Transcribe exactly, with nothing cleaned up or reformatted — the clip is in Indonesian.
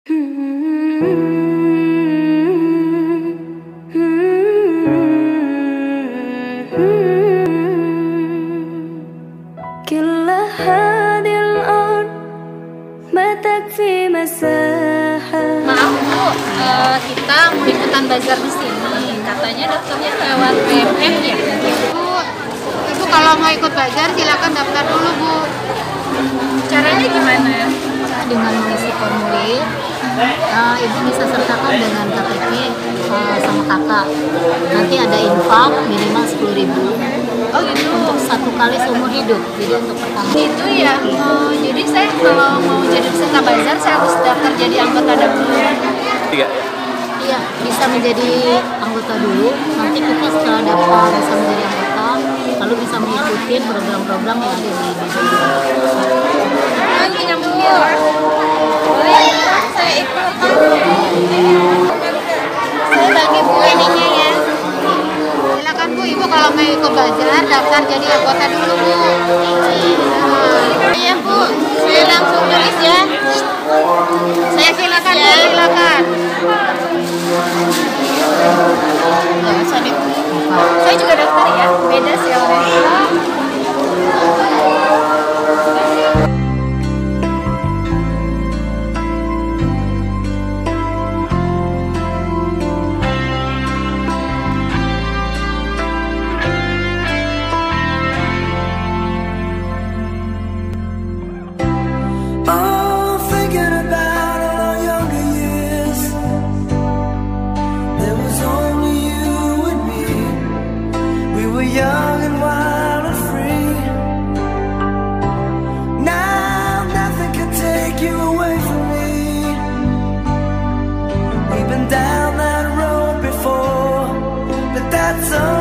Maaf Bu, uh, kita mau ikutan bazar di sini. Katanya daftarnya lewat B M M ya. Bu, Ibu kalau mau ikut bazar silakan daftar dulu Bu. Caranya gimana? Dengan mengisi formulir, uh, Ibu bisa sertakan dengan K T P uh, sama kakak. Nanti ada infak minimal sepuluh ribu. Oh gitu. Untuk satu kali seumur hidup. Jadi untuk pertama. Itu ya. Oh, jadi saya kalau mau jadi peserta bazar saya harus daftar jadi anggota dulu. Iya. Iya, bisa menjadi anggota dulu. Nanti kita setelah daftar bisa menjadi anggota, lalu bisa mengikuti program-program yang ada di Bidul. Lagi nyambung ya. Boleh saya ikut. Saya bagi Bu ininya ya. Silakan Bu, Ibu kalau mau ikut bazar daftar jadi anggota dulu Bu. Iya Bu, saya langsung tulis ya. Saya silakan ya. Bu, silakan. Ya, saya Saya juga daftar ya. Beda sih orangnya. Young and wild and free. Now nothing can take you away from me. We've been down that road before, but that's all.